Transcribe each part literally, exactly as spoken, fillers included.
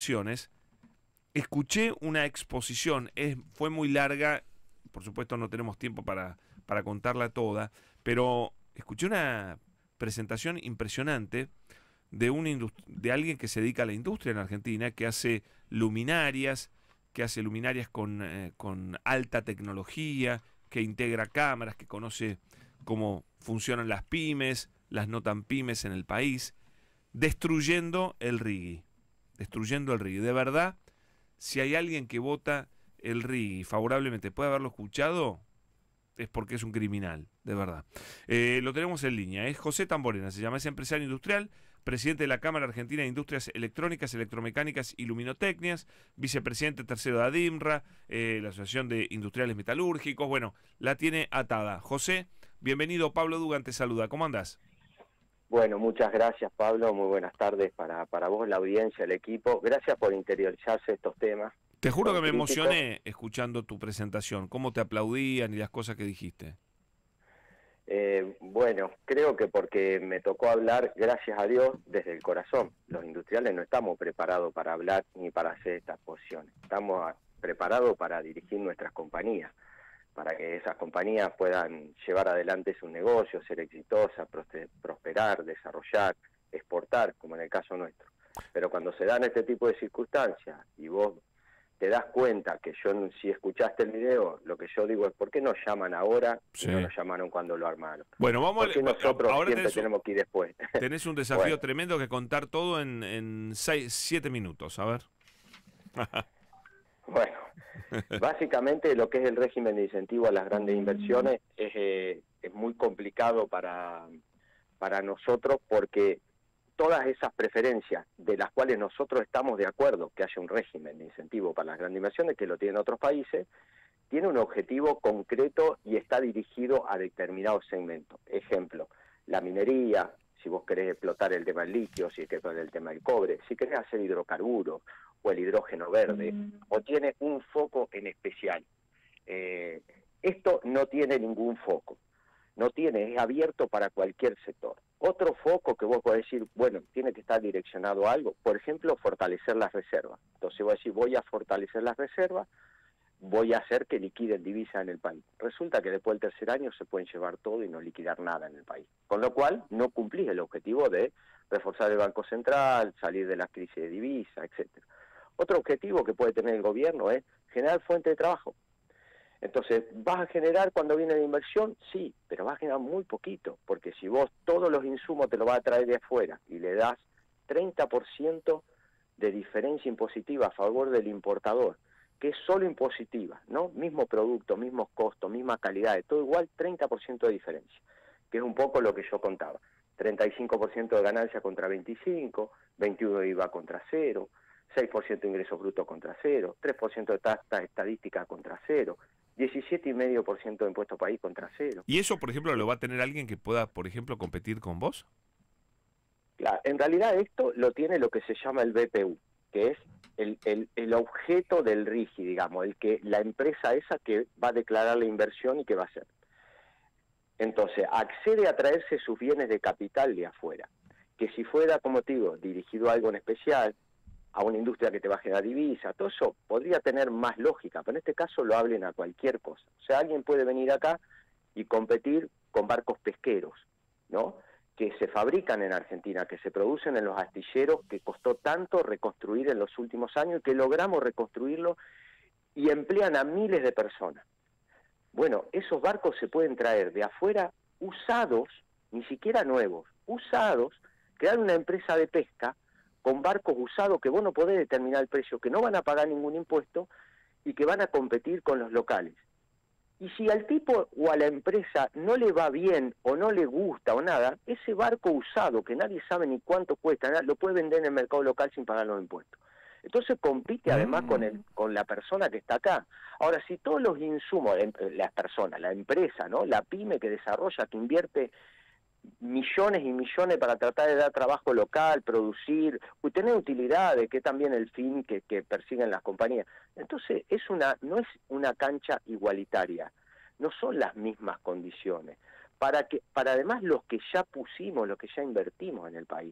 inversiones, escuché una exposición, es, fue muy larga, por supuesto no tenemos tiempo para, para contarla toda, pero escuché una presentación impresionante de, un de alguien que se dedica a la industria en Argentina, que hace luminarias, que hace luminarias con, eh, con alta tecnología, que integra cámaras, que conoce cómo funcionan las pymes, las no tan pymes en el país, destruyendo el RIGI, destruyendo el RIGI. De verdad, si hay alguien que vota el RIGI favorablemente, puede haberlo escuchado, es porque es un criminal, de verdad. Eh, lo tenemos en línea, es José Tamborena, se llama, es empresario industrial, presidente de la Cámara Argentina de Industrias Electrónicas, Electromecánicas y Luminotecnias, vicepresidente tercero de ADIMRA, eh, la Asociación de Industriales Metalúrgicos, bueno, la tiene atada. José, bienvenido, Pablo Dugan te saluda, ¿cómo andás? Bueno, muchas gracias, Pablo, muy buenas tardes para, para vos, la audiencia, el equipo, gracias por interiorizarse estos temas. Te juro que me críticos. emocioné escuchando tu presentación, cómo te aplaudían y las cosas que dijiste. Eh, bueno, creo que porque me tocó hablar, gracias a Dios, desde el corazón. Los industriales no estamos preparados para hablar ni para hacer estas posiciones. Estamos a, preparados para dirigir nuestras compañías, para que esas compañías puedan llevar adelante sus negocios, ser exitosas, prosperar, desarrollar, exportar, como en el caso nuestro. Pero cuando se dan este tipo de circunstancias y vos te das cuenta que yo, si escuchaste el video, lo que yo digo es, ¿por qué nos llaman ahora y sí. no nos llamaron cuando lo armaron? Bueno, vamos ¿Por qué nosotros ahora siempre tenés, tenemos que ir después? Tenés un desafío bueno. tremendo que contar todo en, en seis, siete minutos, a ver. Bueno, básicamente lo que es el régimen de incentivo a las grandes inversiones es, eh, es muy complicado para, para nosotros porque todas esas preferencias de las cuales nosotros estamos de acuerdo que haya un régimen de incentivo para las grandes inversiones, que lo tienen otros países, tiene un objetivo concreto y está dirigido a determinados segmentos. Ejemplo, la minería, si vos querés explotar el tema del litio, si querés explotar el tema del cobre, si querés hacer hidrocarburos o el hidrógeno verde, mm. o tiene un foco en especial. Eh, esto no tiene ningún foco, no tiene, es abierto para cualquier sector. Otro foco que vos podés decir, bueno, tiene que estar direccionado a algo, por ejemplo, fortalecer las reservas. Entonces vos decís, voy a fortalecer las reservas, voy a hacer que liquiden divisas en el país. Resulta que después del tercer año se pueden llevar todo y no liquidar nada en el país. Con lo cual, no cumplís el objetivo de reforzar el Banco Central, salir de la crisis de divisas, etcétera. Otro objetivo que puede tener el gobierno es generar fuente de trabajo. Entonces, ¿vas a generar cuando viene la inversión? Sí, pero vas a generar muy poquito, porque si vos todos los insumos te lo vas a traer de afuera y le das treinta por ciento de diferencia impositiva a favor del importador, que es solo impositiva, ¿no? Mismo producto, mismos costos, misma calidad, todo igual, treinta por ciento de diferencia, que es un poco lo que yo contaba. treinta y cinco por ciento de ganancia contra veinticinco, veintiuno de I V A contra cero, seis por ciento de ingresos brutos contra cero, tres por ciento de tasa estadística contra cero, diecisiete coma cinco por ciento de impuesto país contra cero. ¿Y eso, por ejemplo, lo va a tener alguien que pueda, por ejemplo, competir con vos? Claro, en realidad esto lo tiene lo que se llama el B P U, que es el, el, el objeto del RIGI, digamos, el que la empresa esa que va a declarar la inversión y que va a hacer. Entonces, accede a traerse sus bienes de capital de afuera, que si fuera, como te digo, dirigido a algo en especial, a una industria que te va a generar divisa, todo eso podría tener más lógica, pero en este caso lo hablen a cualquier cosa. O sea, alguien puede venir acá y competir con barcos pesqueros, ¿no?, que se fabrican en Argentina, que se producen en los astilleros, que costó tanto reconstruir en los últimos años, que logramos reconstruirlo y emplean a miles de personas. Bueno, esos barcos se pueden traer de afuera usados, ni siquiera nuevos, usados, crear una empresa de pesca con barcos usados que vos no podés determinar el precio, que no van a pagar ningún impuesto y que van a competir con los locales. Y si al tipo o a la empresa no le va bien o no le gusta o nada, ese barco usado, que nadie sabe ni cuánto cuesta, nada, lo puede vender en el mercado local sin pagar los impuestos. Entonces compite además con el, con la persona que está acá. Ahora, si todos los insumos, las personas, la empresa, ¿no?, la pyme que desarrolla, que invierte millones y millones para tratar de dar trabajo local, producir, y tener utilidades, que es también el fin que, que persiguen las compañías. Entonces, es una, no es una cancha igualitaria, no son las mismas condiciones. Para que, para además los que ya pusimos, los que ya invertimos en el país,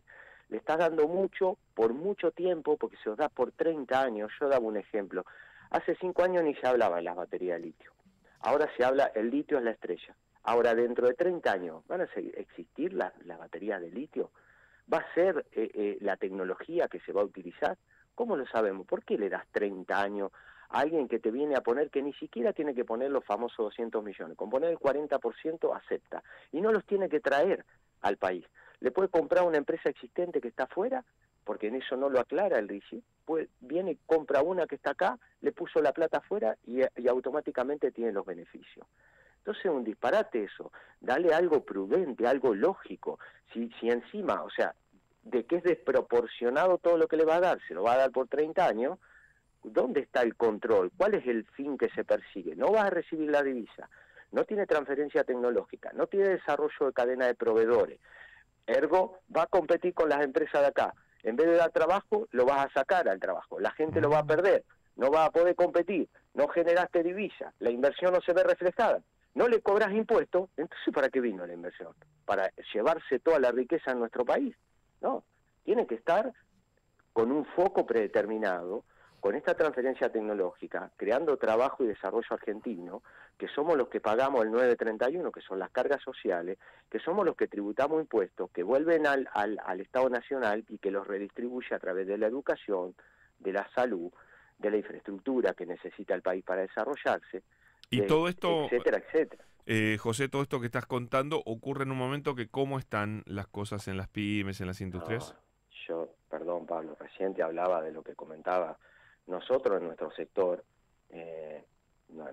le estás dando mucho por mucho tiempo, porque se os da por treinta años. Yo daba un ejemplo. Hace cinco años ni se hablaba de las baterías de litio. Ahora se habla, el litio es la estrella. Ahora, dentro de treinta años, ¿van a seguir, existir las, las baterías de litio? ¿Va a ser eh, eh, la tecnología que se va a utilizar? ¿Cómo lo sabemos? ¿Por qué le das treinta años a alguien que te viene a poner, que ni siquiera tiene que poner los famosos doscientos millones? Con poner el cuarenta por ciento acepta. Y no los tiene que traer al país. Le puede comprar una empresa existente que está afuera, porque en eso no lo aclara el RIGI. Pues viene, compra una que está acá, le puso la plata afuera y, y automáticamente tiene los beneficios. Entonces es un disparate eso. Dale algo prudente, algo lógico. Si, si encima, o sea, de que es desproporcionado todo lo que le va a dar, se lo va a dar por treinta años, ¿dónde está el control? ¿Cuál es el fin que se persigue? No vas a recibir la divisa, no tiene transferencia tecnológica, no tiene desarrollo de cadena de proveedores. Ergo, va a competir con las empresas de acá. En vez de dar trabajo, lo vas a sacar al trabajo. La gente lo va a perder, no va a poder competir, no generaste divisa, la inversión no se ve reflejada. No le cobras impuestos, entonces ¿para qué vino la inversión? ¿Para llevarse toda la riqueza en nuestro país? No, tiene que estar con un foco predeterminado, con esta transferencia tecnológica, creando trabajo y desarrollo argentino, que somos los que pagamos el nueve treinta y uno, que son las cargas sociales, que somos los que tributamos impuestos, que vuelven al, al, al Estado Nacional y que los redistribuye a través de la educación, de la salud, de la infraestructura que necesita el país para desarrollarse, y de, todo esto, etcétera, etcétera. Eh, José, todo esto que estás contando ocurre en un momento que cómo están las cosas en las pymes, en las industrias. No, yo, perdón Pablo, recién te hablaba de lo que comentaba. Nosotros en nuestro sector, eh, no,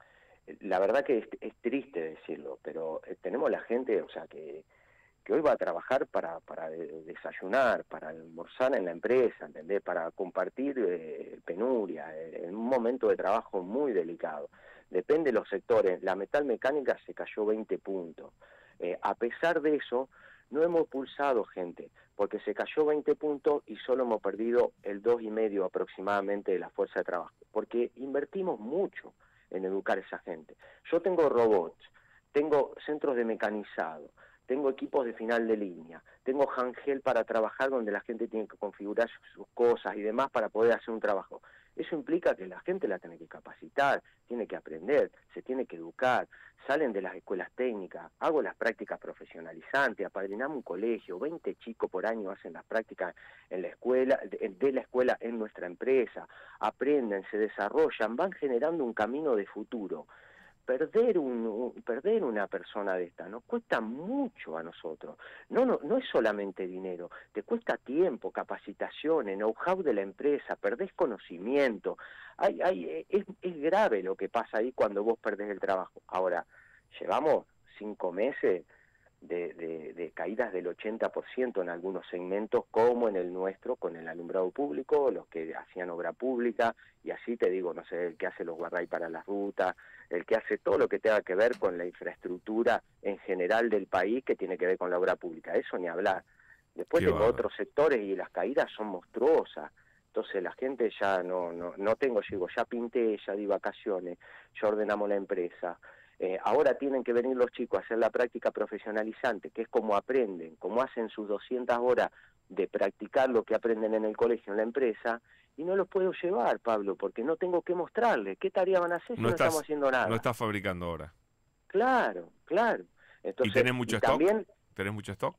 la verdad que es, es triste decirlo, pero eh, tenemos la gente, o sea, que, que hoy va a trabajar para, para desayunar, para almorzar en la empresa, ¿entendés? Para compartir eh, penuria, eh, en un momento de trabajo muy delicado. Depende de los sectores. La metalmecánica se cayó veinte puntos. Eh, a pesar de eso, no hemos pulsado gente, porque se cayó veinte puntos y solo hemos perdido el dos y medio aproximadamente de la fuerza de trabajo, porque invertimos mucho en educar a esa gente. Yo tengo robots, tengo centros de mecanizado, tengo equipos de final de línea, tengo handheld para trabajar donde la gente tiene que configurar sus cosas y demás para poder hacer un trabajo. Eso implica que la gente la tiene que capacitar, tiene que aprender, se tiene que educar, salen de las escuelas técnicas, hago las prácticas profesionalizantes, apadrinamos un colegio, veinte chicos por año hacen las prácticas en la escuela, de, de la escuela en nuestra empresa, aprenden, se desarrollan, van generando un camino de futuro. Perder un, un perder una persona de esta nos cuesta mucho a nosotros. No, no, no es solamente dinero, te cuesta tiempo, capacitaciones, know-how de la empresa, perdés conocimiento. Hay, hay, es, es grave lo que pasa ahí cuando vos perdés el trabajo. Ahora, llevamos cinco meses de, de, de caídas del ochenta por ciento en algunos segmentos, como en el nuestro, con el alumbrado público, los que hacían obra pública, y así te digo, no sé, el que hace los guarray para las rutas, el que hace todo lo que tenga que ver con la infraestructura en general del país, que tiene que ver con la obra pública, eso ni hablar. Después tengo otros sectores y las caídas son monstruosas. Entonces la gente ya no, no, no tengo, digo, ya pinté, ya di vacaciones, ya ordenamos la empresa. Eh, ahora tienen que venir los chicos a hacer la práctica profesionalizante, que es como aprenden, como hacen sus doscientas horas de practicar lo que aprenden en el colegio, en la empresa, y no los puedo llevar, Pablo, porque no tengo que mostrarles. ¿Qué tarea van a hacer si no, no estás, estamos haciendo nada? No estás fabricando ahora. Claro, claro. Entonces, ¿Y tenés mucho y stock? También, ¿Tenés mucho stock?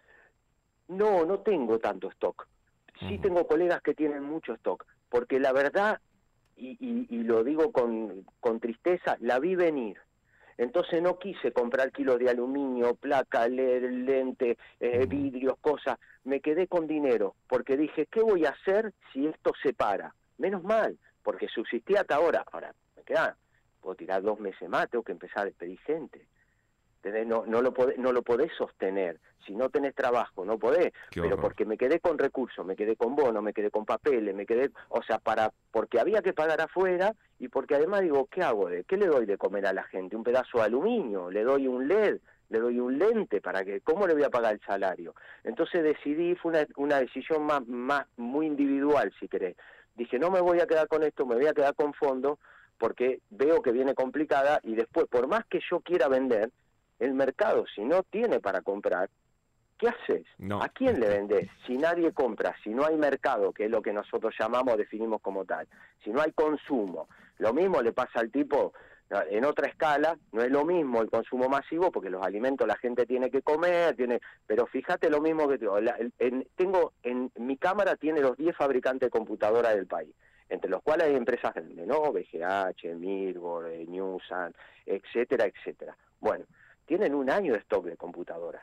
No, no tengo tanto stock. Sí uh-huh. Tengo colegas que tienen mucho stock, porque la verdad, y, y, y lo digo con, con tristeza, la vi venir. Entonces no quise comprar kilos de aluminio, placa, lente, eh, vidrios, cosas. Me quedé con dinero, porque dije, ¿qué voy a hacer si esto se para? Menos mal, porque subsistía hasta ahora. Ahora, me queda, puedo tirar dos meses más, tengo que empezar a despedir gente. No, no, lo podés, no lo podés sostener. Si no tenés trabajo, no podés. Qué pero horror. Porque me quedé con recursos, me quedé con bonos, me quedé con papeles, me quedé... O sea, para porque había que pagar afuera y porque además digo, ¿qué hago? De, ¿Qué le doy de comer a la gente? ¿Un pedazo de aluminio? ¿Le doy un L E D? ¿Le doy un lente? para que ¿Cómo le voy a pagar el salario? Entonces decidí, fue una, una decisión más, más muy individual, si querés. Dije, no me voy a quedar con esto, me voy a quedar con fondos porque veo que viene complicada y después, por más que yo quiera vender, el mercado, si no tiene para comprar, ¿qué haces? No. ¿A quién le vendés? Si nadie compra, si no hay mercado, que es lo que nosotros llamamos, definimos como tal, si no hay consumo, lo mismo le pasa al tipo en otra escala, no es lo mismo el consumo masivo, porque los alimentos la gente tiene que comer, tiene, pero fíjate lo mismo que digo, la, en, tengo, en mi cámara tiene los diez fabricantes de computadoras del país, entre los cuales hay empresas grandes, ¿no? B G H, Mirgor, eh, Newsan, etcétera, etcétera. Bueno, tienen un año de stock de computadoras,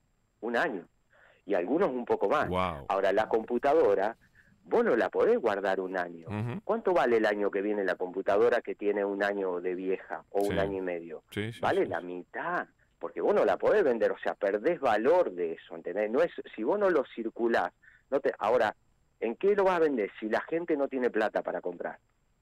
un año, y algunos un poco más. Wow. Ahora, la computadora, vos no la podés guardar un año. Uh-huh. ¿Cuánto vale el año que viene la computadora que tiene un año de vieja o Sí. un año y medio? Sí, sí, Vale sí, la sí. mitad, porque vos no la podés vender, o sea, perdés valor de eso, ¿entendés? No es, si vos no lo circulás, no te, ahora, ¿en qué lo vas a vender si la gente no tiene plata para comprar?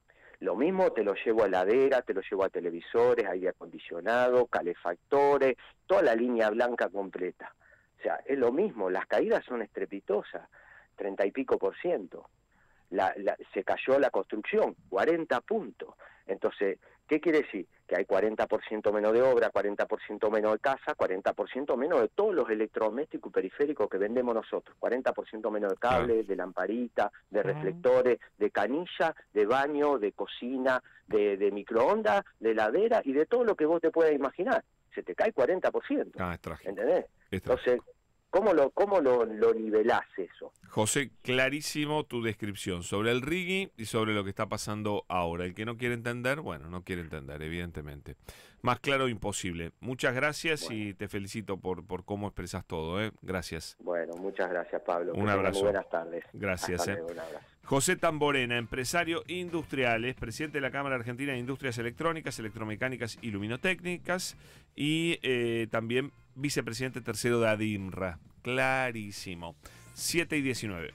Lo mismo te lo llevo a heladera, te lo llevo a televisores, aire acondicionado, calefactores, toda la línea blanca completa. O sea, es lo mismo, las caídas son estrepitosas, treinta y pico por ciento. La, la, se cayó la construcción, cuarenta puntos. Entonces, ¿qué quiere decir? Que hay cuarenta por ciento menos de obra, cuarenta por ciento menos de casa, cuarenta por ciento menos de todos los electrodomésticos y periféricos que vendemos nosotros, cuarenta por ciento menos de cables, claro, de lamparita, de reflectores, de canilla, de baño, de cocina, de, de microondas, de heladera y de todo lo que vos te puedas imaginar. Se te cae cuarenta por ciento. Ah, es trágico. ¿Entendés? Es Entonces, ¿cómo lo, cómo lo, lo nivelás eso? José, clarísimo tu descripción sobre el Riggi y sobre lo que está pasando ahora. El que no quiere entender, bueno, no quiere entender, evidentemente. Más claro, imposible. Muchas gracias bueno. y te felicito por, por cómo expresas todo, ¿eh? Gracias. Bueno, muchas gracias, Pablo. Un que abrazo. Muy buenas tardes. Gracias. Hasta ¿eh? luego, un abrazo. José Tamborena, empresario industrial, es presidente de la Cámara Argentina de Industrias Electrónicas, Electromecánicas y Luminotécnicas y eh, también vicepresidente tercero de ADIMRA. Clarísimo. siete y diecinueve.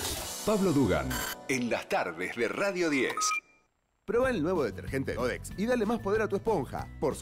Pablo Dugan, en las tardes de Radio diez. Prueba el nuevo detergente Odex y dale más poder a tu esponja. Por